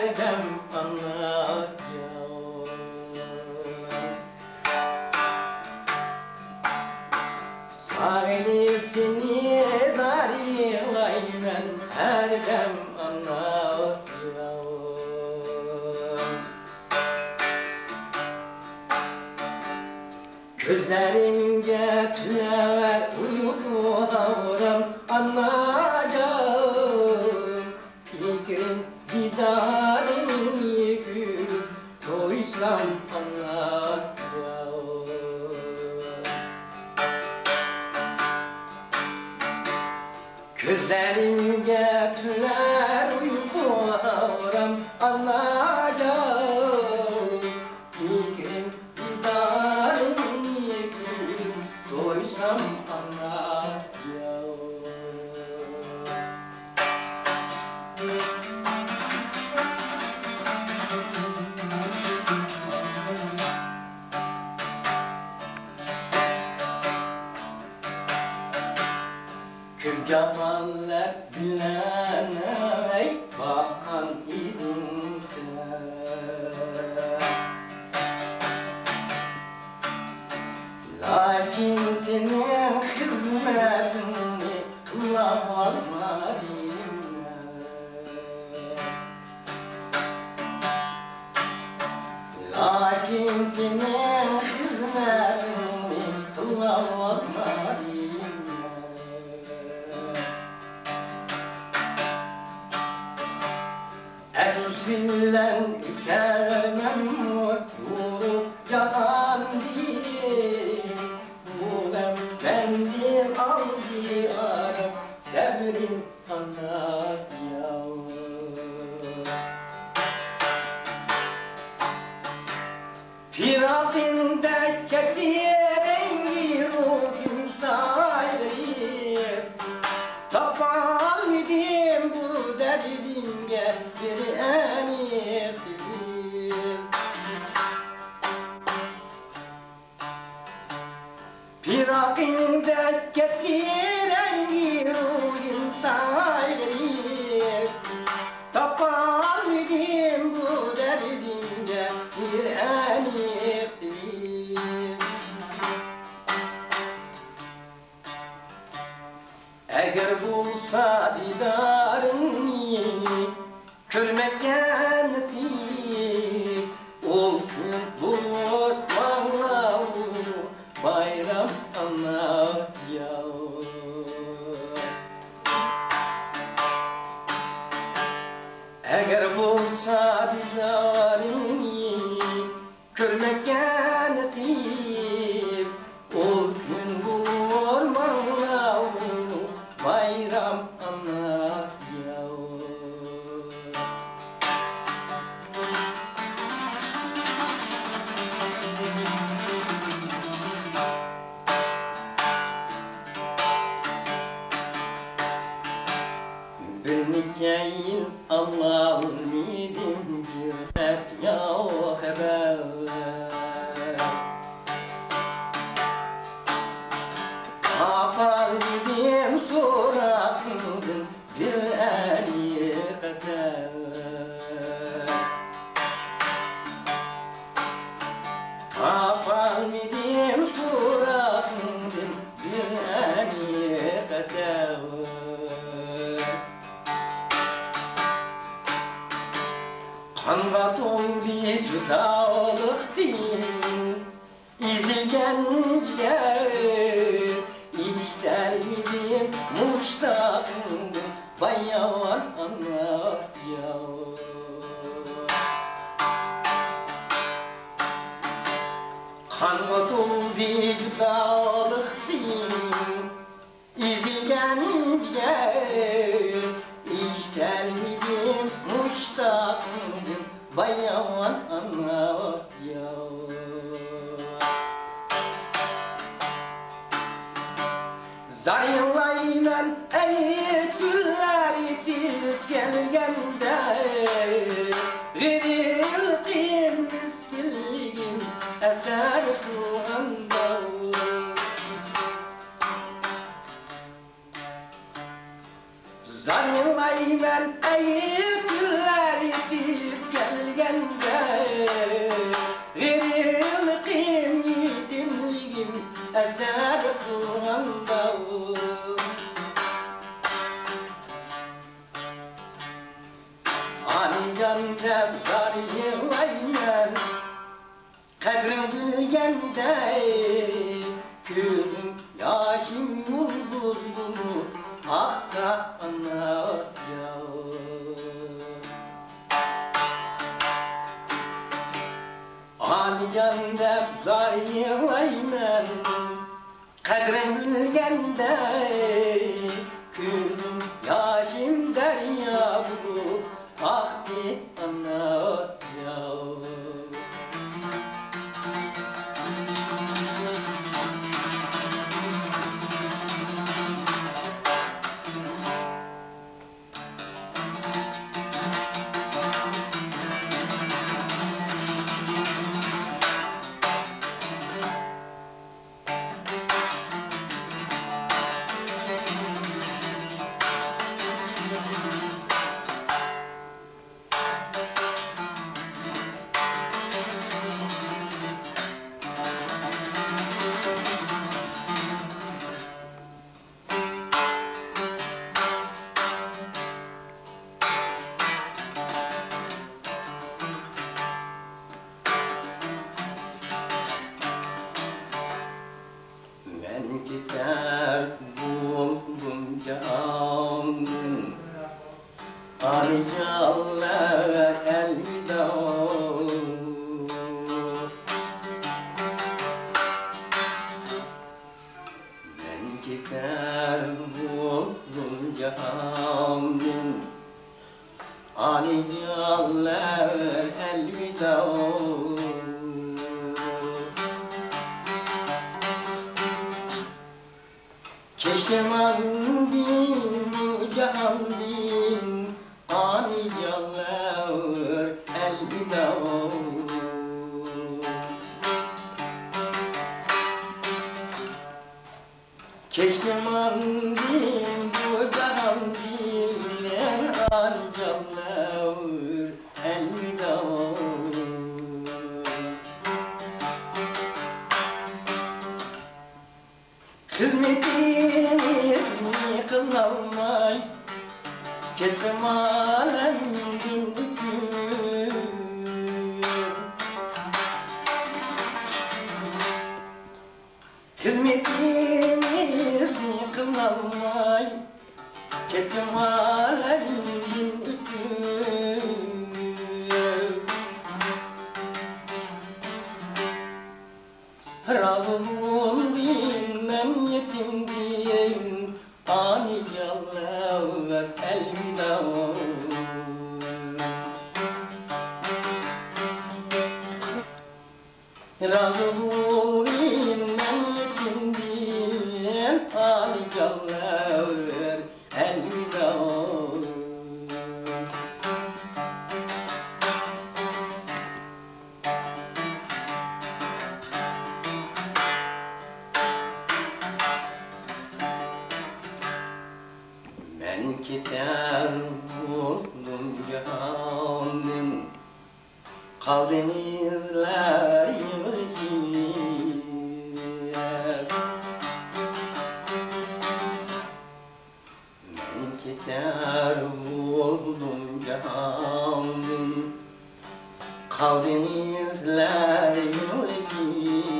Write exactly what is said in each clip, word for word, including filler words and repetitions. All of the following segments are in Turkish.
dem anlatıyor. Sağlayıp seni zariylaymen her dem anlatıyor. Gözlerimge tüler uyku havram anlayacağım. Fikrim didarını görüp doysam anlayacağım. Gözlerimge tüler uyku havram anlayacağım. Fikrim didarını doysam anlayacağım. Küm cemaller bilemey bakan idin sen. Lakin senin hizmetini kılaf almadım. Lakin senin hizmetini kılaf almadım. Erzbillen ükermem mutluluk yalan değil. Bulem bendim al diyarım sabrin anlat yavrum. Firakinde kekdirengi ruhum saydır. Tapalmidim bu derdinge bir eniftir. Firakinde kekdirengi ruhum saydır. Tapalmidim bu derdinge bir eniftir. Eğer bulsa didarını görmekte nasip, ol gün bulur Mevlam'ı bayram anlat yavrum. Eğer bulsa didarını görmekte nasip, ol gün bulur Mevlam'ı bayram anlat yavrum. Bir nice yıl Allah'ın idim bir et ya haber. Apal bidim suratın bir eli keser. Apal bidim suratın bir eli keser. Kanla doldu judalıktın izi gence. İşler bidim muştakındım bayavan anlat yavrum. Kanla doldu judalıktın izi gence. İşler bidim muştakındım bayavan anlat yavrum. Zariylaymen ey güller yitip gelgende. Verildim miskilligim eser kılganda. Zariylaymen ey güller yitip Alicanda zar yığlayman Kadrim bilgende Gözüm yaşım yıldız bunu Aksa anlat ya Alicanda zar yığlayman Kadrim bilgende Gözüm yaşım derya bu Akdi anlat ya Ben gider buldum canım Arıcalar elvida Ben gider buldum canım Arıcalar elvida Keşkeman bin, cahan bin, ani canlar elvida Keşkeman bin, cahan bin, ani canlar elvida Hizmetiniz mi kılamay Kettim alemdin bütün Hizmetiniz mi kılamay Kettim alemdin bütün Razı buldum ben yetimdim Ani canlar elvida Razı buldum ben yetimdim Ani canlar elvida Ben gider buldum canım Kalbim izler yılışır Ben gider buldum canım Kalbim izler yılışır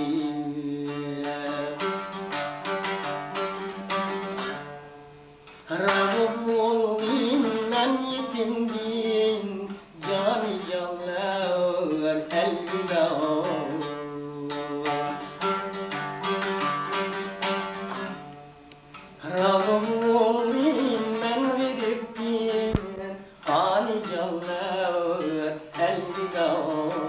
Razı bulayım ben yetimdim Cani canlar elvida Razı bulayım ben veriptim Ani canlar elvida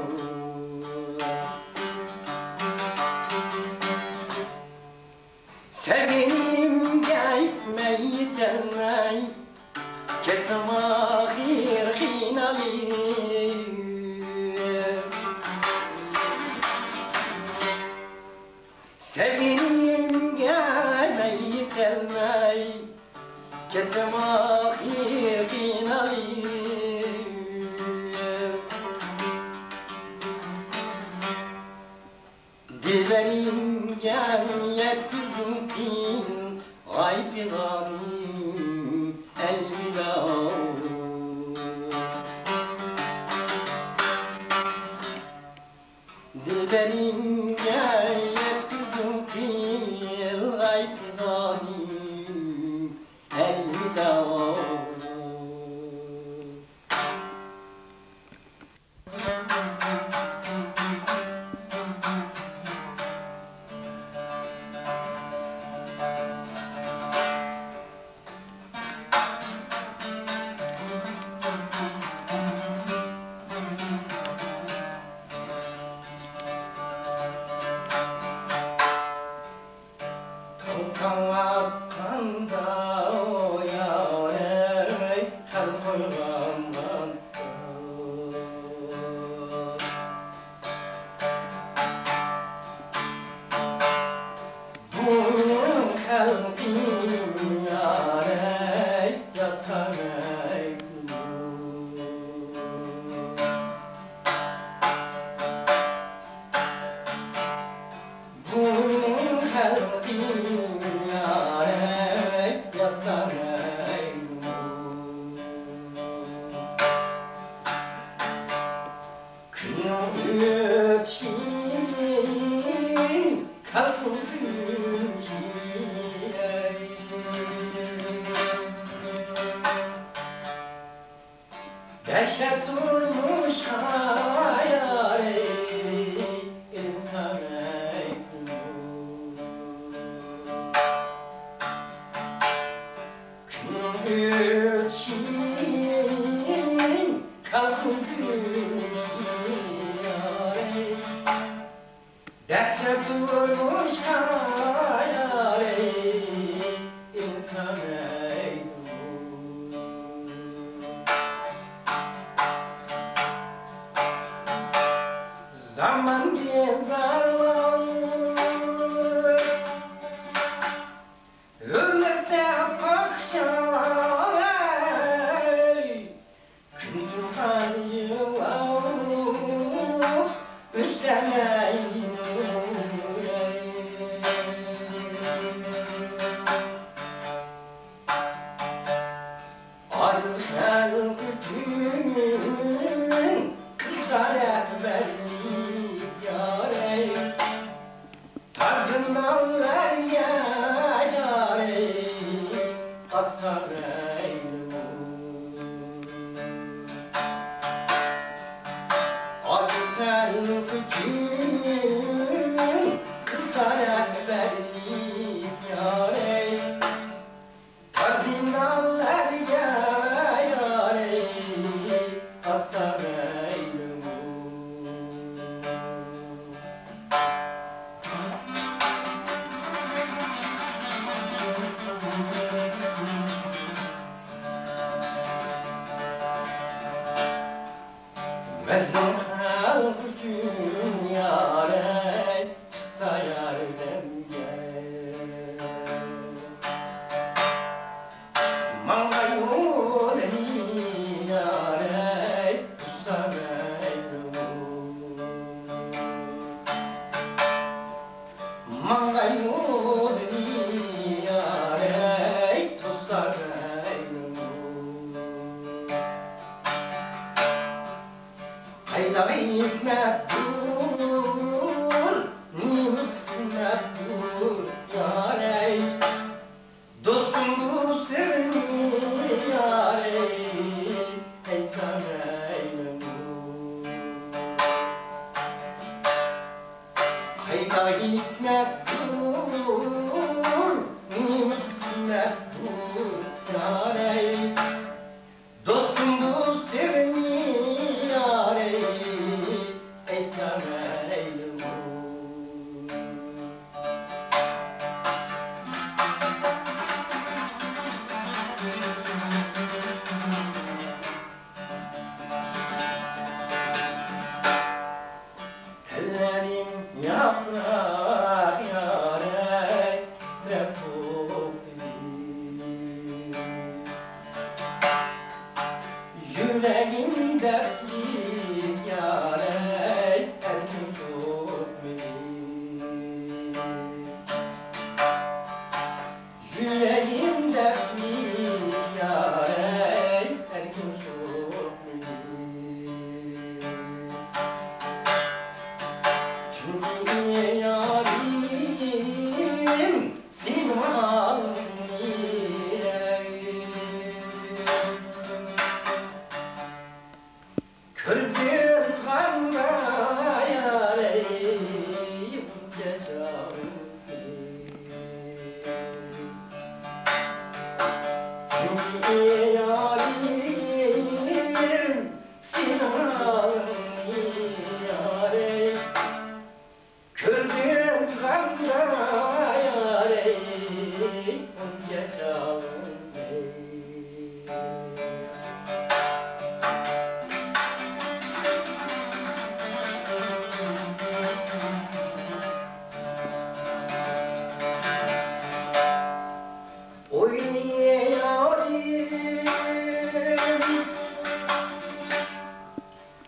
Sevginim gelmeyi delmey Kettim ahir hinami Sevginim gelmeyi delmey Kettim ahir hinami Dilberim cemiyet yüzümkin Ay figanim elvida Dehşet durmuş hayali insan ey gün için kalkın gün dehşet durmuş hayali insan ey zaman gezarlar ömürde bakşar gündüz hanıyım üstelayım aziz halk bütün kısaret verdi tarzından ver ya yâre asar eylemun acıdan küçüğün kısarak verdi yâre tarzından ver ya yâre asar Mezun halk üçün yâre çıksa yârdem gel Mangayun yâre tutsa meylum Mangayun yâre tutsa meylum Hayda hikmet dur, nimet dur yâre dostum bu sırrını yâre ey sana eylemun Hayda hikmet dur, nimet dur yâre dostum bu sırrını yâre ey sana eylemun tellerim yaprak yâre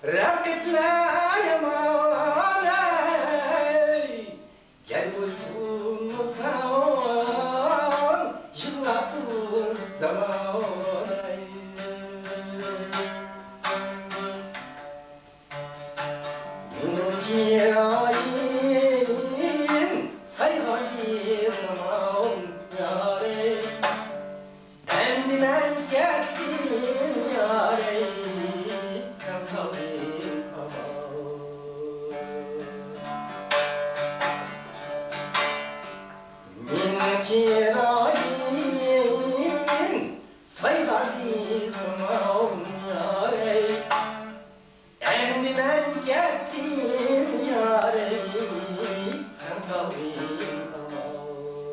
Rakipler yaman ey, gel uçursan, yıllatır zaman ey. Minaciyayim, sayhacı zaman yâre, endimen kettin yâre, sen kaldın kamal. Minaciyayim, sayhacı zaman yâre, endimen kettin yâre, sen kaldın kamal.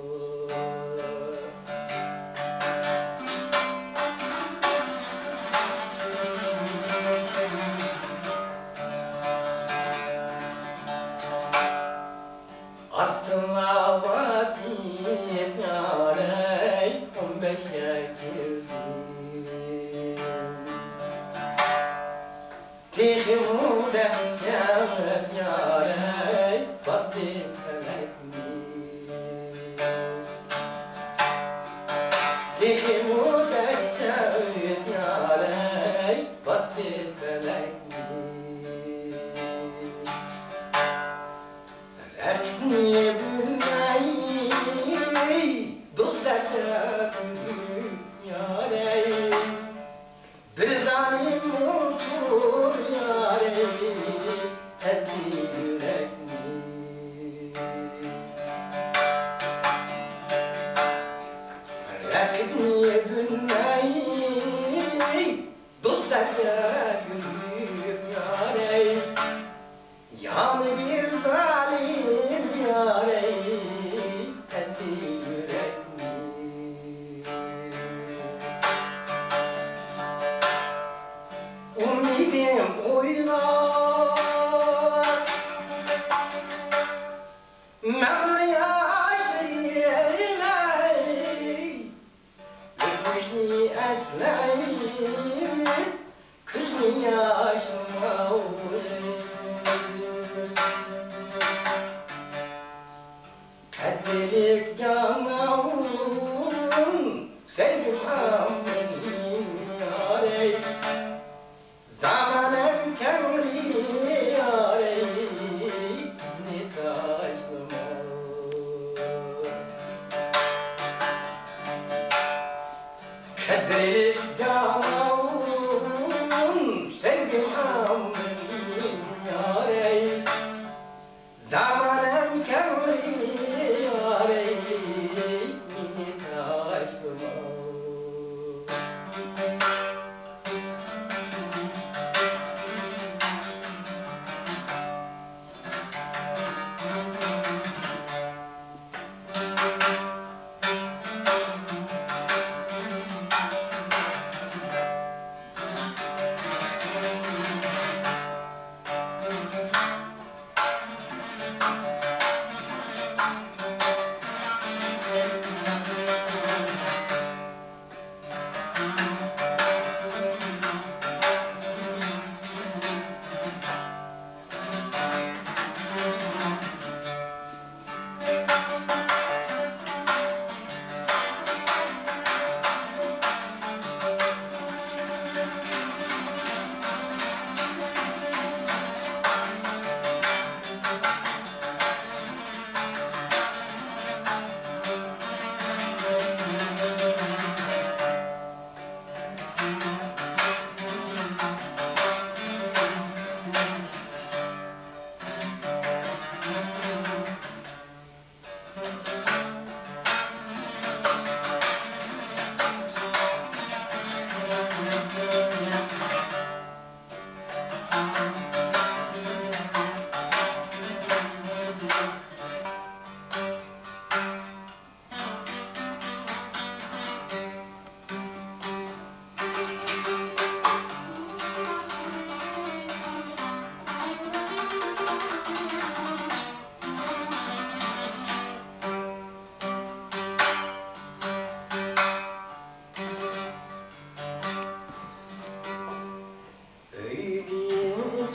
Aslına vasiyet yâre, on beşe girdim. Tihim dehşet yâre, bastı felekmi. Tihim dehşet yâre, bastı felekmi. Rekni bilmeyi, dostlarca büyük yâre, bir zalim unsur yâre, ezdi yürekni. Rekni bilmeyi, dostlarca büyük yâre, yani bir zalim yâre, ezdi yürekni. Umidim oynar, Mevla yerine, Kuşni esneyim, kuşni yaşıma Kaddelik canavun, sevgim benim yâre, zamanem kemri yâre, izni taşlama. Kaddelik canavun, sevgim benim yâre, zamanem kemri yâre,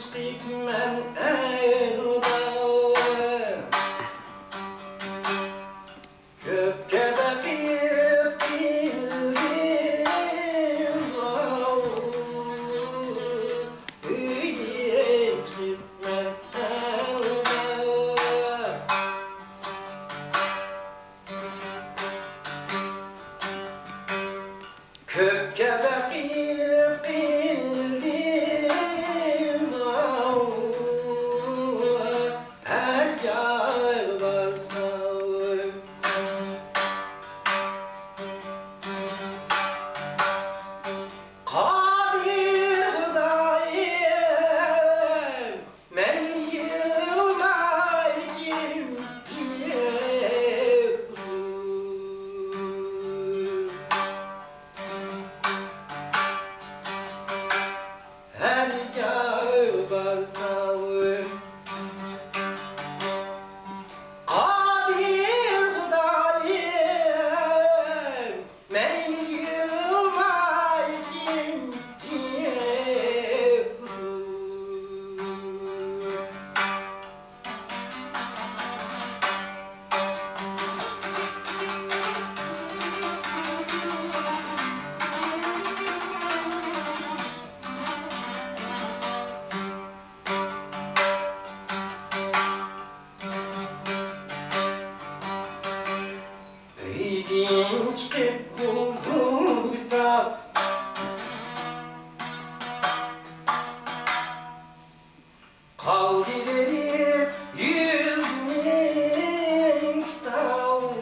gitmen elden Köpke bakıp bildim Öyle gitmen elden Köpke bakıp bildim her yer varsa Kadir Hüdayi meyyumaycim her yer varsa Kadir Hüdayi meyyumaycim Öydin çıkıp buldum bir dağ Kaldı verip yüzümün kitabı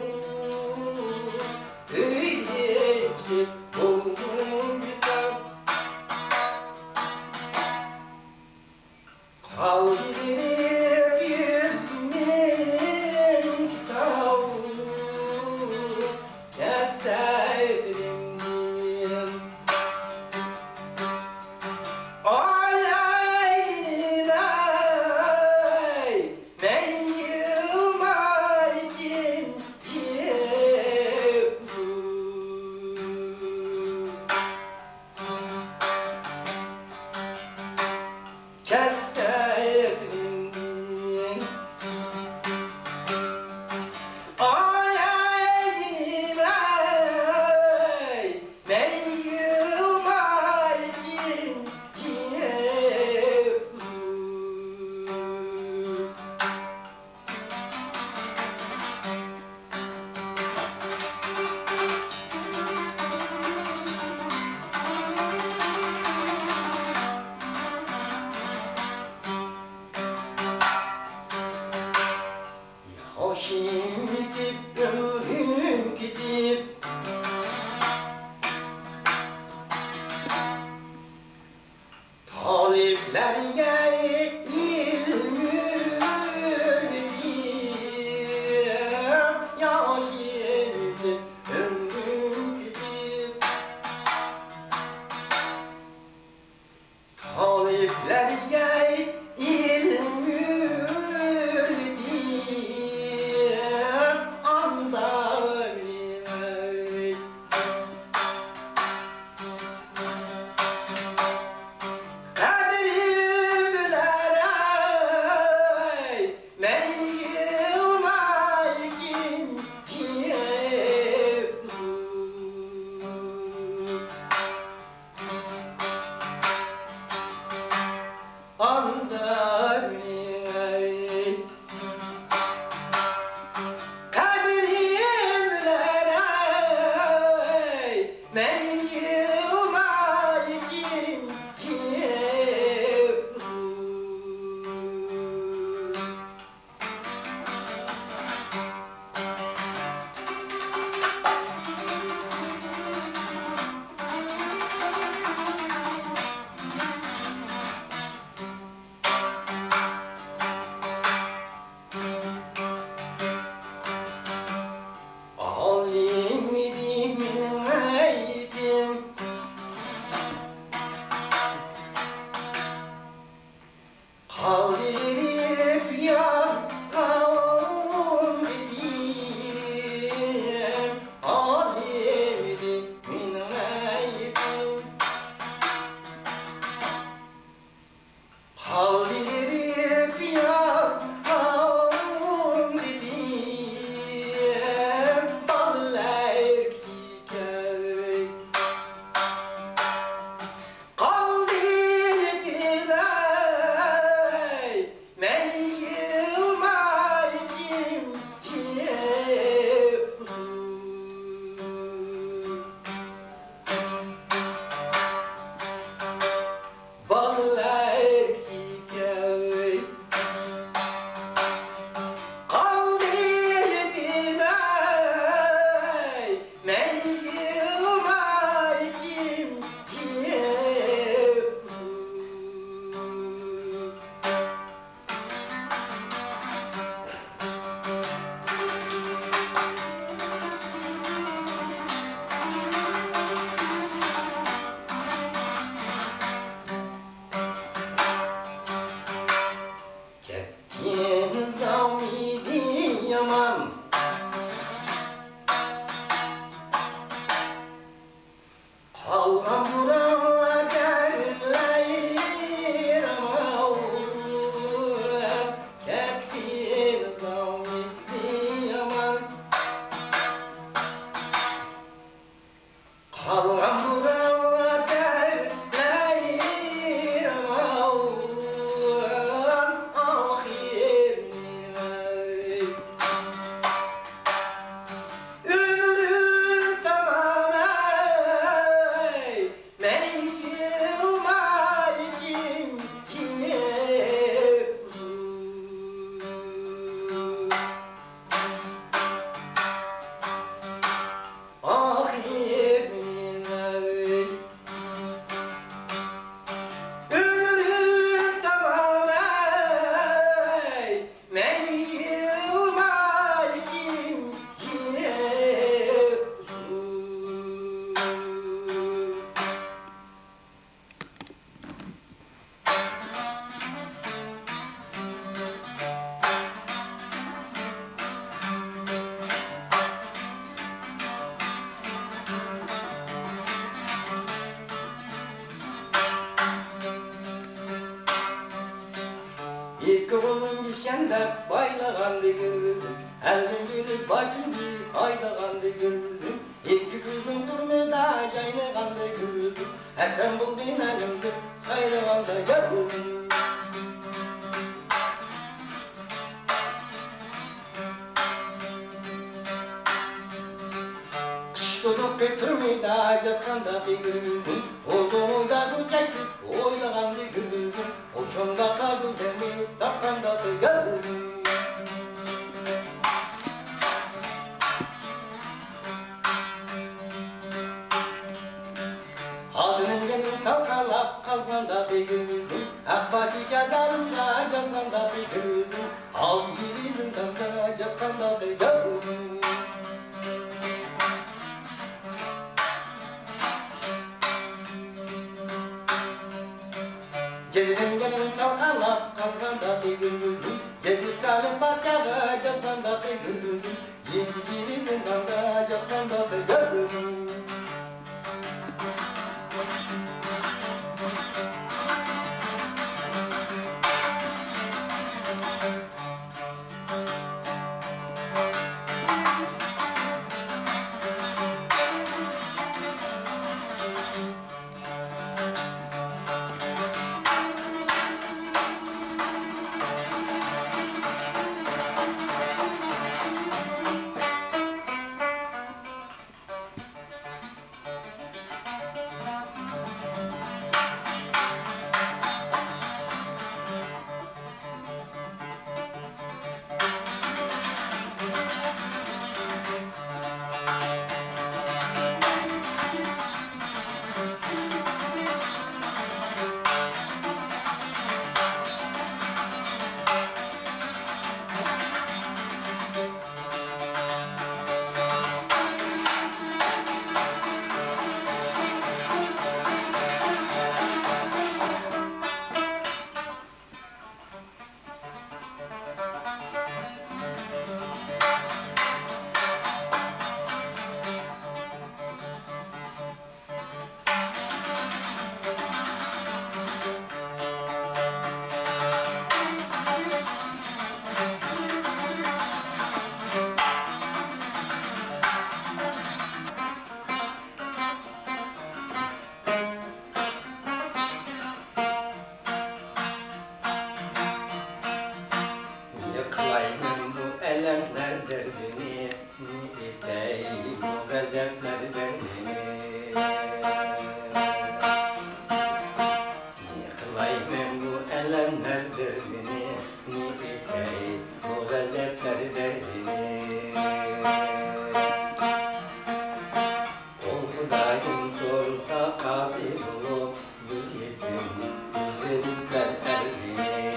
Öyle çıkıp buldum bir dağ Kaldı verip yüzümün kitabı Cesedimdim Ay ay ay meyyumaycim Cesedimdim Ay ay ay meyyumaycim O şimdi gidip ömrüm gidip Taliplerine ilmü gidip Ya şimdi ömrüm gidip Taliplerine ilmü How İki kolum işende baylağandı gözüm, elmin günü başımdı aydagandı gözüm. İki gözüm durmada yaynagandı gözüm, sen buldun elimde sayrağanda gözüm. Tutup götürmüydü acıtkanda bir gözüm, olduğumda tutacaktık oynagandı gözüm. Uçumda kaldı demir takanda bir gözüm. Adının gelin kalkalap kalkanda bir gözüm, Akbaki şadarında canlanda bir gözüm, Al gibi zindanda cakkanda bir gözüm. Cezinin gelin kalkalap kalkanda bir gözüm, Cezi salim parçaga cakkanda bir gözüm, Cici cici zindanda cakkanda bir gözüm. Yıklaydım bu elemler derdini, Niteyim bu gazepler derdini. Yıklaydım bu elemler derdini, Niteyim bu gazepler derdini. Ol Hüdayin sorsa katil olup, Biz yetim, biz verirler erdini.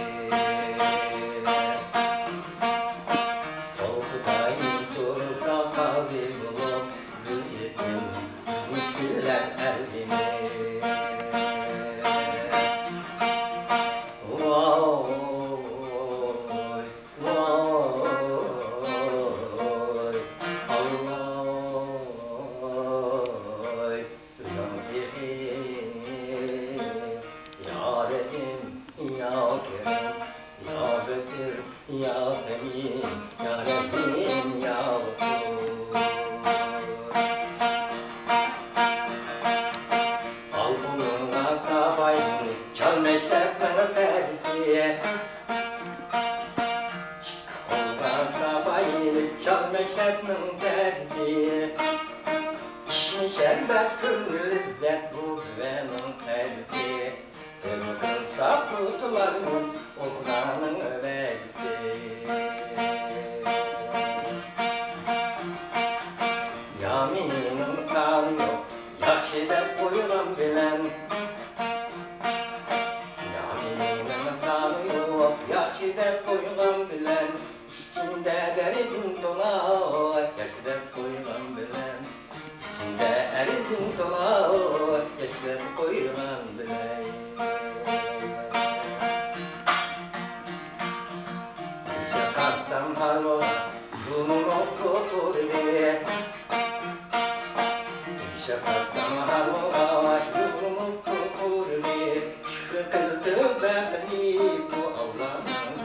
Ya Semin, Ya Rahim, Ya Gafur. Al bununla sabayını, çal meşrepten persiye. Çık sabayını, çal meşrepten persiye. İşmi şerbet kırmızı lezzet bu güvenin tersi. Ömrün sapıtılarımız, o Kur'an'ın överisi. Yaminin sağlı yok, yakşide koyulan bilen. Yaminin sağlı yok, yakşide koyulan bilen. İçinde derin dolar, yakşide koyulan bilen. İçinde erizin dolar, yakşide koyulan bilen. Karsam harmola, bunun okutur diye. İşe karsam harmola, bunun okutur diye. Şükür kıldı ben bu Allah'ın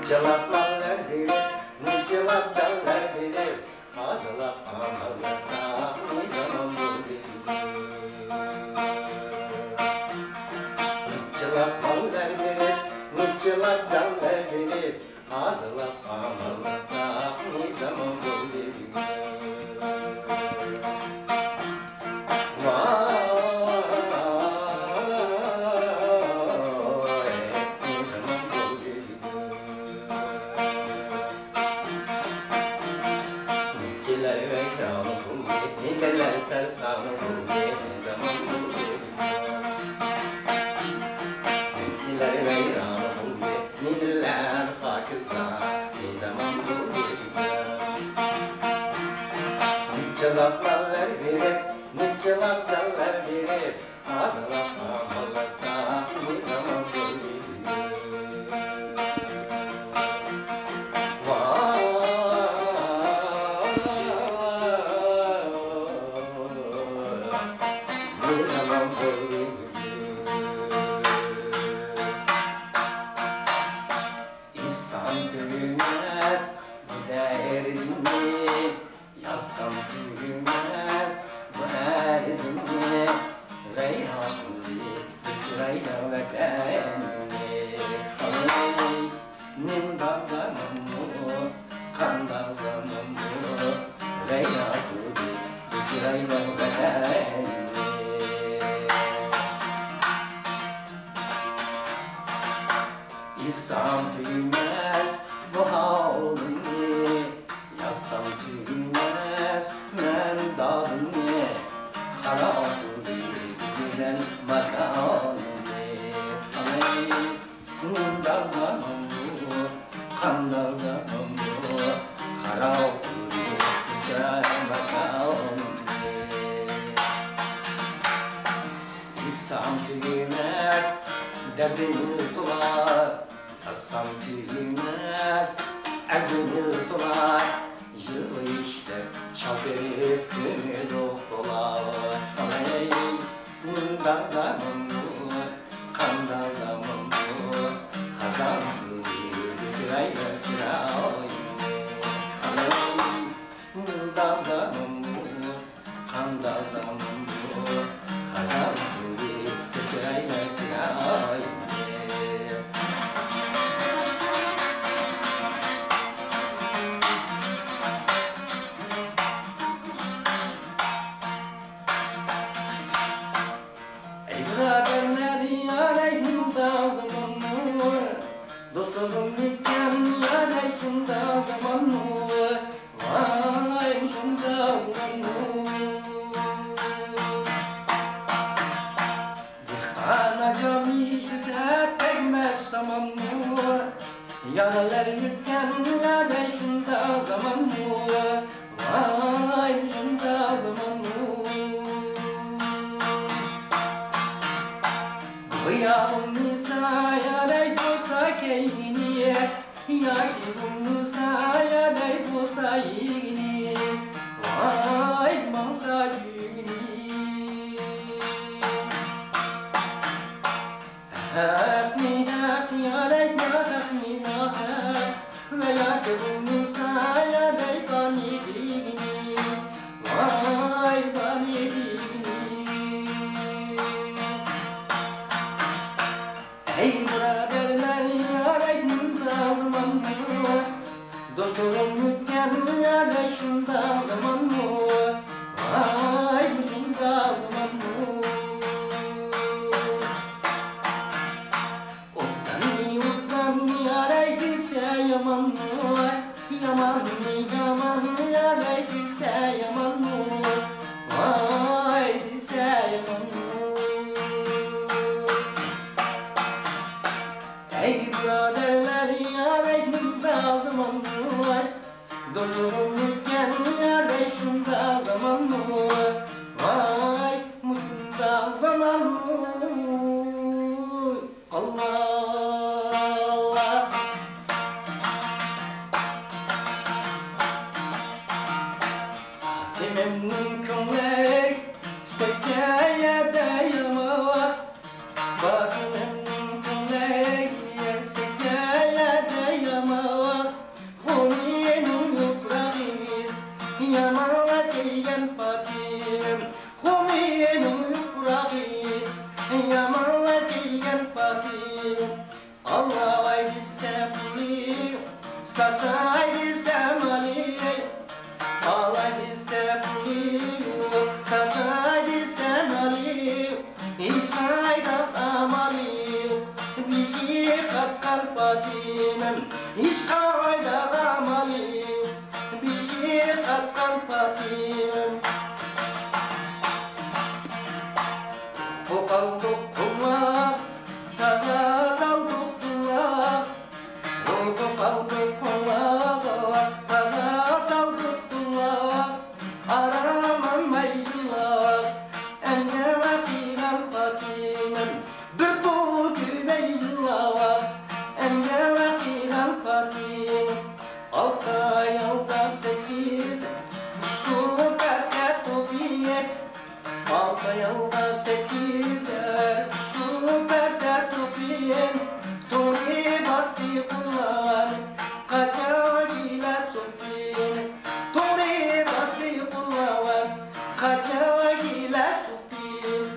Mıçılap mallar verir, mıçılap dallar verir. Hazırlap amallasam ne zaman bulur? Mıçılap mallar verir, mıçılap dallar verir. Hazırlap amallasam ne zaman bulur? Mıçılap mallar verir, mıçılap dallar verir. Hazırlap amallasam ne zaman bulur? Vay, ne zaman bulur? İnsan dönmez bu derdini, yazsam tüymez bu erzini. Reyhanlı, reyhan ve kendini. Nin bazanımı, kandal zamanımı. Reyhanlı, reyhan ve kendini. İnsan tüymez bu halini, yazsam tüymez men dalını. Harabı güzel makanı. Nindal zamanı, kandal zamanı. Harabı güzel makanı. İnsan tüymez derdini tutar, yazsam tüymez erzini tutar. Yılı işte şafirip günü doktolar. Nindal zamanı, kandal zamanı. Kazandı güzel çırağıyı. Nindal zamanı, kandal zamanı. Kazandı güzel çırağıyı. Biraderler yarayım da zamanı, dostlarım nikken yarayım da zamanı. Vaymışım da zamanı. Bir hanacam işse pekmez zamanı, yaralar nikken yarayım da zamanı. Vaymışım da zamanı. Yavrum Musa yaray dosa keyni, yavrum Musa yaray dosa yini. Vay mansa yini. Hep mi hep yaray nadas mi nahat, ve yavrum Musa yaray bani dini. Vay bani dini. Ey biraderler yarayım da zamanı, dostlarım nikken yarayım da zamanı. Vaymışım da zamanı. Ottan yurttan yaraydıysa yaman, yaman yaman yaraydıysa yaman. Vay diyse yaman. Ey biraderler yarayım da zamanı, dostlarım nikken yarayım da zamanı. Vay muşum da zamanı. Allah Allah. Memnun kımlek sekseye dayama, bakın memnun kımlek sekseye dayama. kalpatimem hiç kayda kamalim bir şey kat kalpatimem kokal doktular taga sal doktular kokal doktular taga sal doktular araman mayılar enne vakilal patimem bir bu güveyzılar enne vakilal patimem altı ay alta sekiz su kaset topiye altı ay alta sekizler su kaset topiye tori basti kullan kaça gila supin tori basti kullan kaça gila supin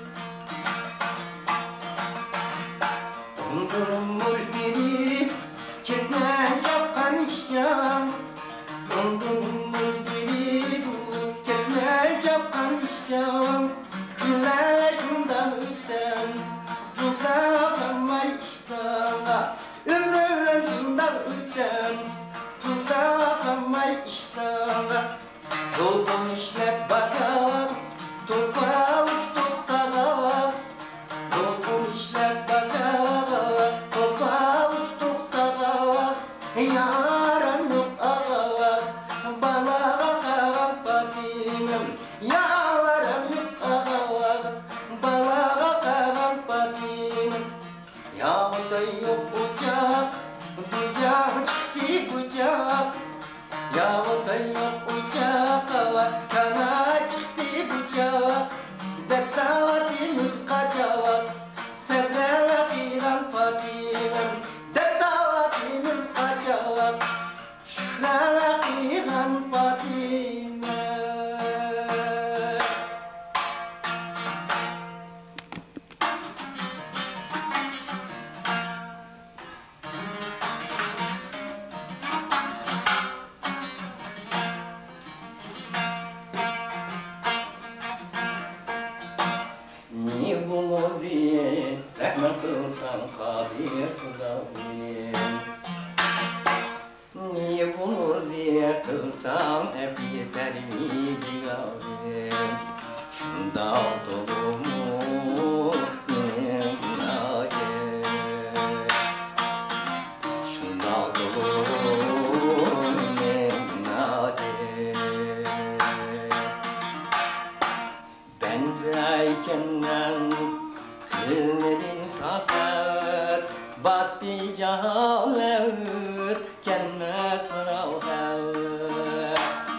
Dondurmur biri ketmen yapkan işyan Dondurmur biri bu ketmen yapkan işyan Güller şundan üstten Tuta kalma iştahla Ömrüm şundan üstten Tuta kalma iştahla Dolgun işlet bakar Topa uçtuk dağa Dolgun işlet bakar Topa uçtuk dağa Yaram yok ağa Bana ağa patimem Yaram yok ağa Bana ağa patimem Yağda yok uçak Bucak çıktı bucak Yağda yok uçak Kana çıktı bucak Dettavatimiz kaçak Sebre kiran patimem Dettavatimiz kaçak Şükre kiran patimem Ni bulur diye rahmet kılsan kadir kılavim Ni bulur diye kılsan hep yeter mi gavim Şunda dolumu minnaye Şunda dolumu minnaye Bendeyken kılmedin takat Basti cehalet gelmez fıravhat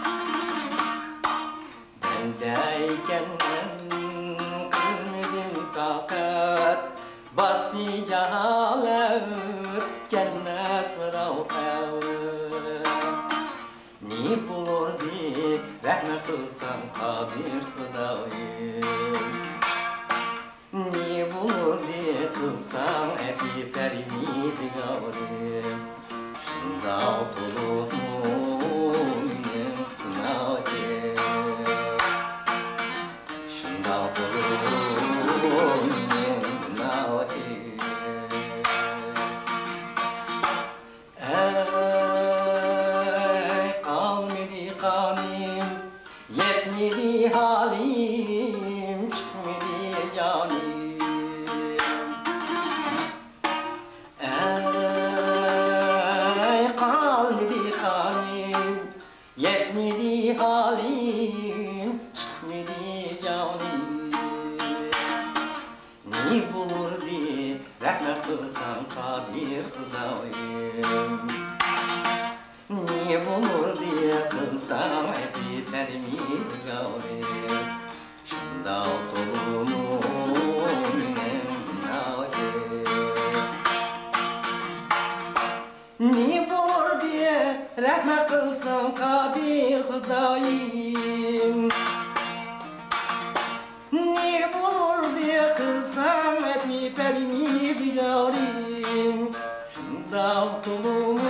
Bendeyken kılmedin takat Basti cehalet gelmez fıravhat Ni bulur di rahmet kılsan kadir kılavim Ni bulur di kılsan eti termidi gavrim Şunda tulumun kınaye Şunda tulumun kınaye Yetmedi halim, çıkmedi canim Ey kalmedi halim Yetmedi halim, çıkmedi canim Ni bulur di rahmet kılsan kadir kılavim Ni bulur diye kılsam eti termid gavrim Şunda tolumu minnaye Ni bulur diye rahmet kılsam kadir hıdayim Ni bulur diye kılsam eti termid gavrim Şunda tolumu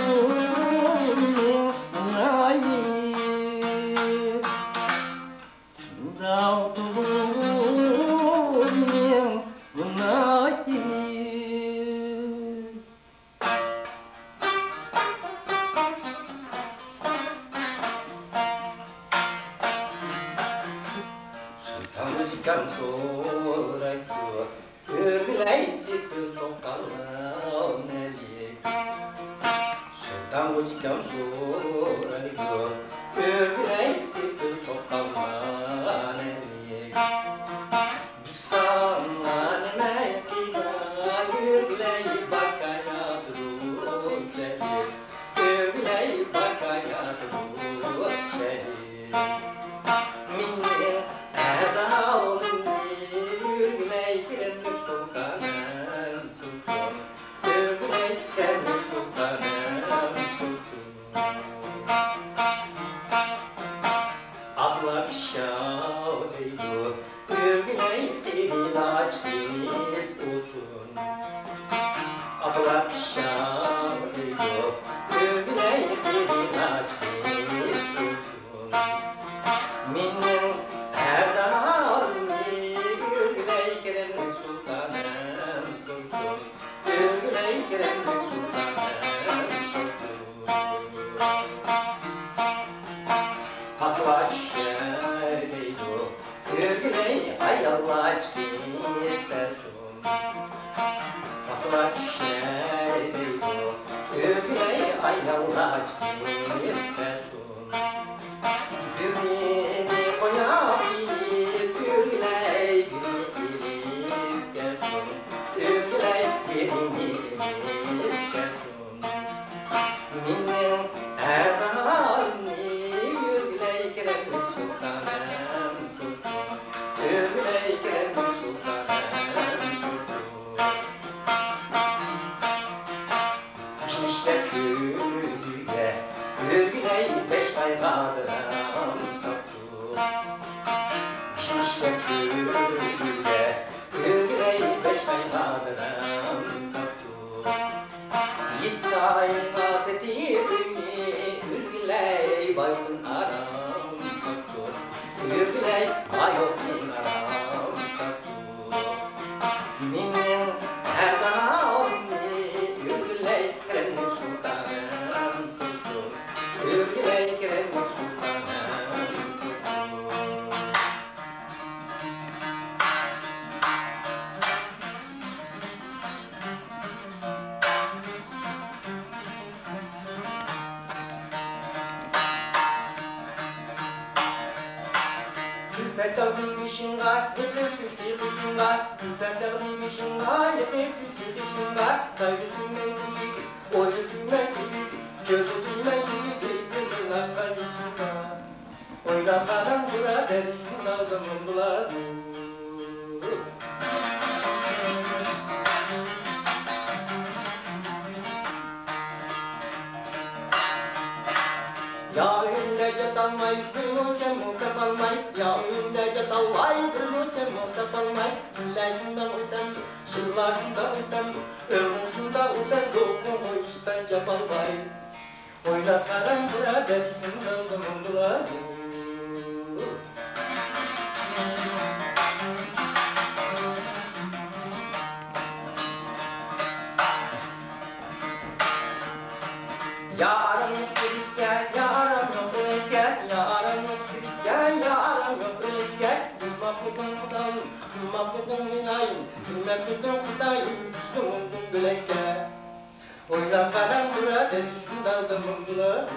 gamsoraytu örgüley situ sokallaneli Sultan gamsoraytu örgüley situ sokallaneli Busanlan mekina örgüley bakaya duruşeli örgüley bakaya duruşeli Minne erdağın örgüley kendi sultanım susun örgüley kendi sultanım susun Abla şahıydı örgüley ilaç bir olsun Abla şahıydı örgüley ilaç bir olsun Minnin erdağın örgüley kendi sultanım susun örgüley kendi sultanım susun Paklaş yerdeydi örgüley ayalaç bir pesun Paklaş yerdeydi örgüley ayalaç bir pesun Birini koyabilir örgüley birini pesun örgüley birini pesun Minnin erdağın örgüley kendi sultanım susun örgüley kendi sultanım susun İşte köyde örgüley beş ayağından tuttu İşte köyde örgüley beş ayağından tuttu Yitti ayın gazeti örgüley bayın aram tuttu örgüley bayın aram tuttu Minnin erdağın örgüley kendi sultanım susun örgüley kendi sultanım susun Külfetler demişingar, epek küçük kuşungar Külfetler demişingar, epek küçük kuşungar Saydı tümen küçük, oydu tümen küçük Gözü tümen küçük, gözünden karışıngar Oyna karan kura derişin ağzımın buladı Ya önde dalmayı, kırmızı muhte balmayı Ya önde dalmayı, kırmızı muhte balmayı Şıllarında utandı, şıllarında utandı Ömrüsünde utandı, okumu istence balmayı Oyna karan kura dersin ağzımın buladı Yaram yok gel, yaram yok gel, yaram yok gel, yaram yok gel. Dumma kudum kudayım, dumma kudum inayım, dumma kudum kudayım, dumma bilekte. Oyna karan kura dersin ağzımın buladı.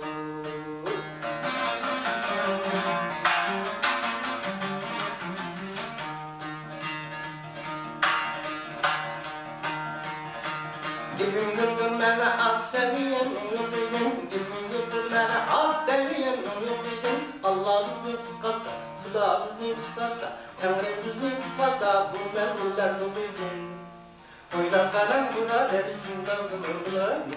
Gülüm gülüm bana az seviyen onu bilin Gülüm gülüm bana az seviyen onu bilin Allah bizi tutkasa, Kuda bizi tutkasa Tanrı bizi tutkasa bu mermiler bu bilin Oyna karan kura dersin ağzımın buladı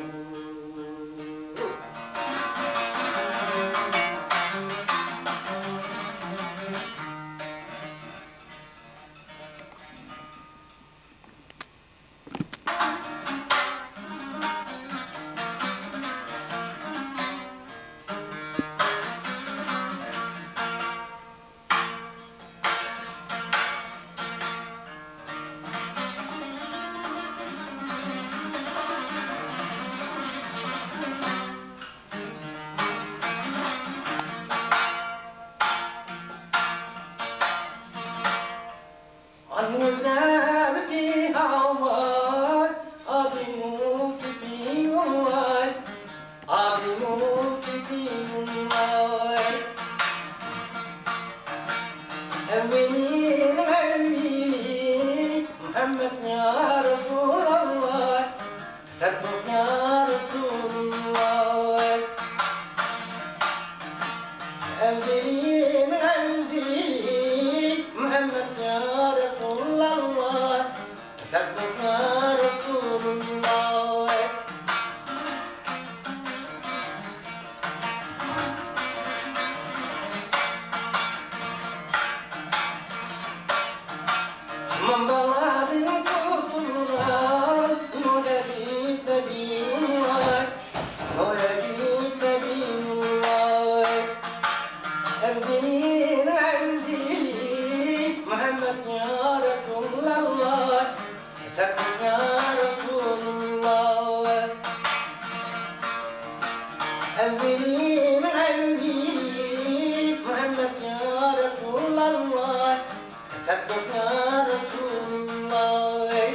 أولي من عندي محمد يا رسول الله تصدق يا رسول الله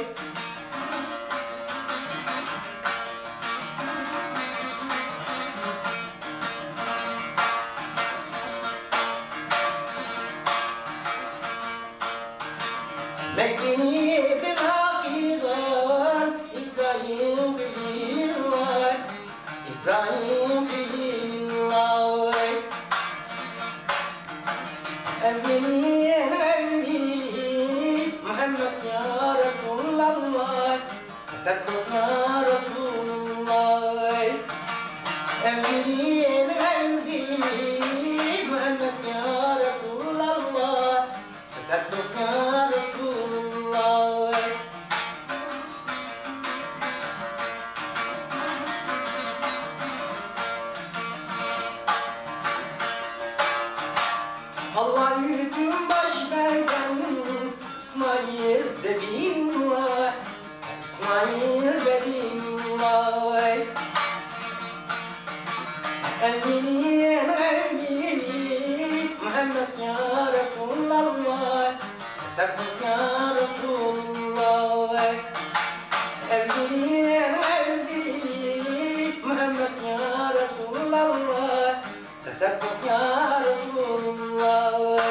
مجني بالعقيدة إبراهيم بالله إبراهيم بالله أمني أمني محمد يا رسول الله صدق يا رسول الله أمني أمني محمد يا رسول الله صدق يا رسول الله Allah yürütün başlardan İsmail Zebinullah İsmail Zebinullah Emini Emini Muhammed ya Resulallah Sabbuk ya Resulallah Emini Emini Muhammed ya Resulallah Sabbuk ya Resulallah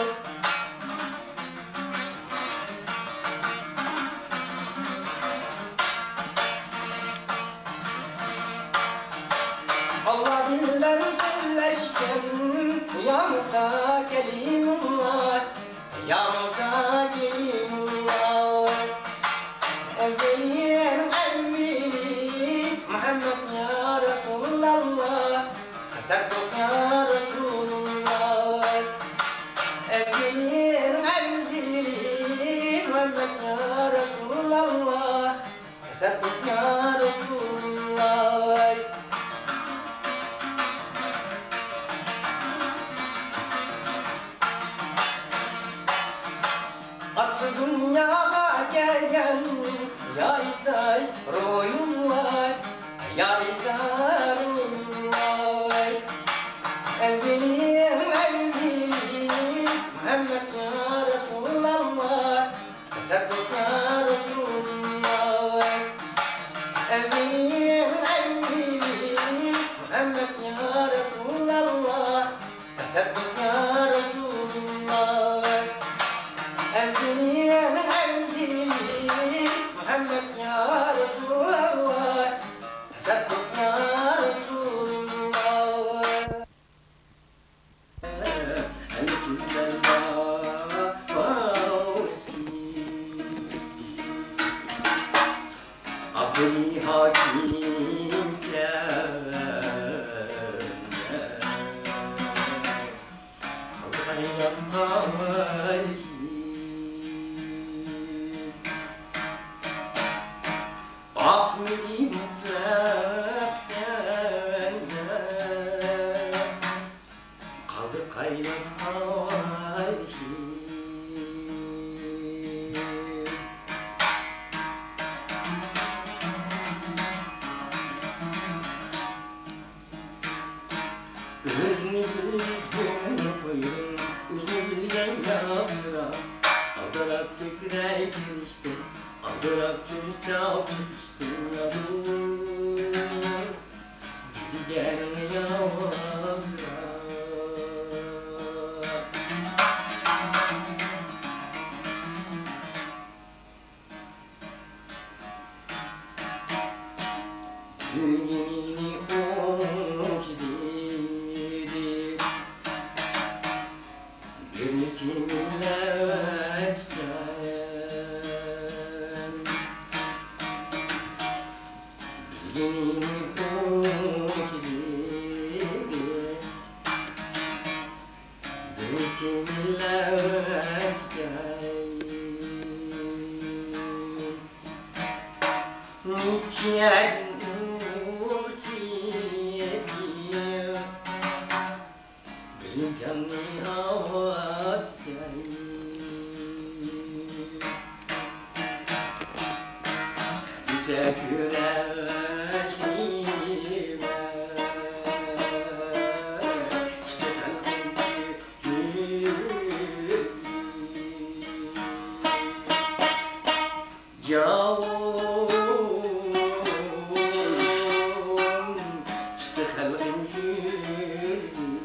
Allah diller selleşken Ya Musa Kelimullah Ya Musa Kelimullah Evveliyen evveli Muhammed ya Resulallah Sadduk ya Resulallah Evveliyen evveli Muhammed ya Resulallah Sadduk ya Resulallah Aksı dünyaya gelen Ya İsa Ruhullah Ya İsa Ruhullah Evveli evveli Muhammed ya Resulallah Sadduk ya Resulallah Evveli evveli Muhammed ya Resulallah Sadduk ya Resulallah أنزلي أنا أنزلي محمد يا رسول الله تصدق يا رسول الله أنت الماء عبدي حكيم كان غير الله عفوي مطلقاً قد قيل الحواشي Üzni üzgün koyun, üzni bilgen yavra Aldırak köküne girişti, aldırak çocukta oturuştu Gel yavra Gülyenini hoş dedi Gülsinler Gülyenini hoş dedi الخنزير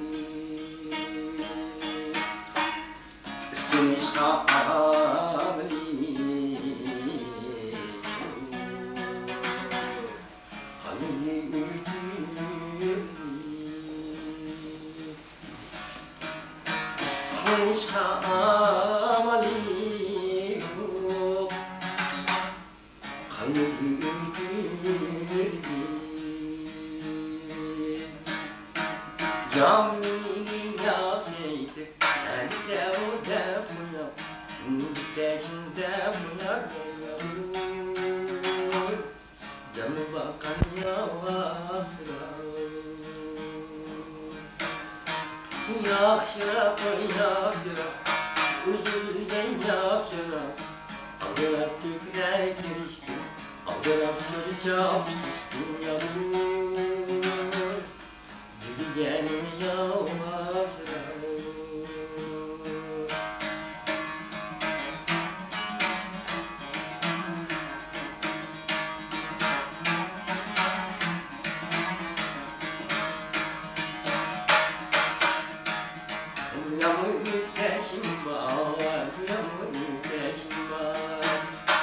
سمش عاملي خليني سمش عاملي خليني Camini yapmaydı, sen sevde buna, seçinde buna koyuyor. Canı bakan yavakra, yakşıra koy yakşıra, üzülden yakşıra. Ağırap tükre girişti, ağırap tükçap düştü yavrum. Gülgen yavakra. Yağmur yükleşim var, yağmur yükleşim var.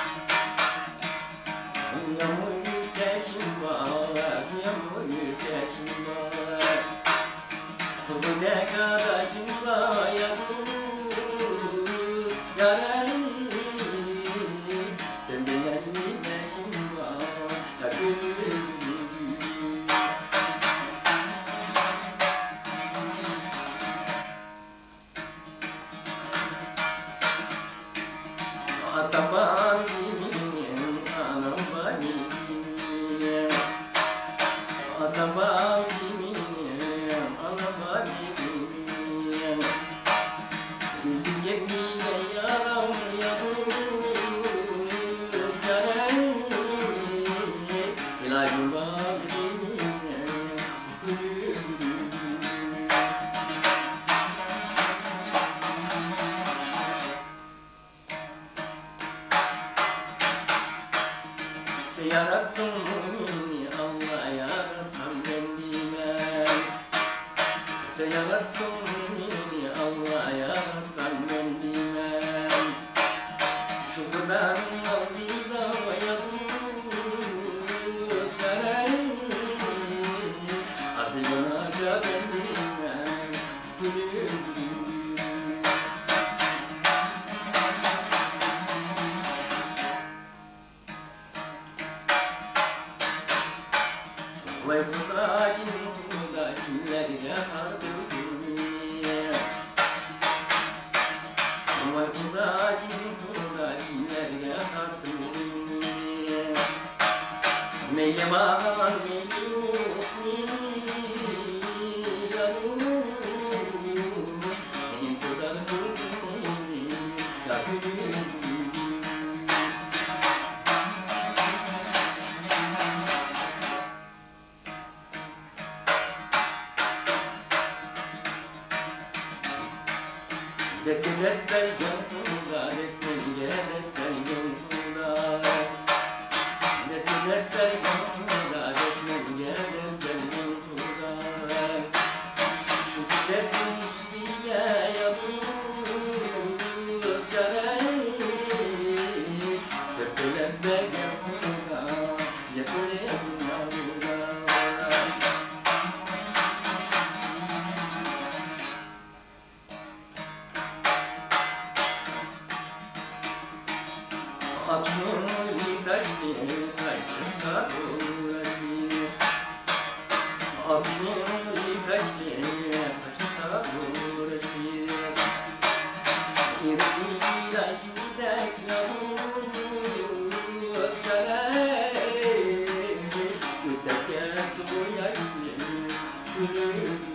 Yağmur yükleşim var, yağmur yükleşim var. Bu ne kadar kimsa yağmur yarelim. Sen benim yükleşim var, ya gönlüm. Atamam dinleyen, anam bani dinleyen. Atamam dinleyen, anam bani dinleyen. Yüzü yekliye yaram yavrum senin. İlacım var dinleyen, gülüm. Yarattın beni Allah yaratan kendime. Sen yarattın beni Allah yaratan kendime. Şuradan aldığında yavrum senin. Asılına kendime gülüm gülüm. Vay Kudacım, Kudacımlar yakardır dünya. Vay Kudacım, Kudacımlar yakardır dünya. Meyye var, meyye yok, meyye yanım. Benim Kudacım, ya gülüm. Dettiler yanımda, dettiler yanımda. Dettiler yanımda, dettiler yanımda. Şu derdim diye yavrum senin. Dettiler yanımda, dettiler yanımda. Aklım taştı, taştı uğraşır. Aklım taştı, taştı uğraşır. İrtiler şiddet yavrum senin. Yüzdeket bu yaşlı gülüm.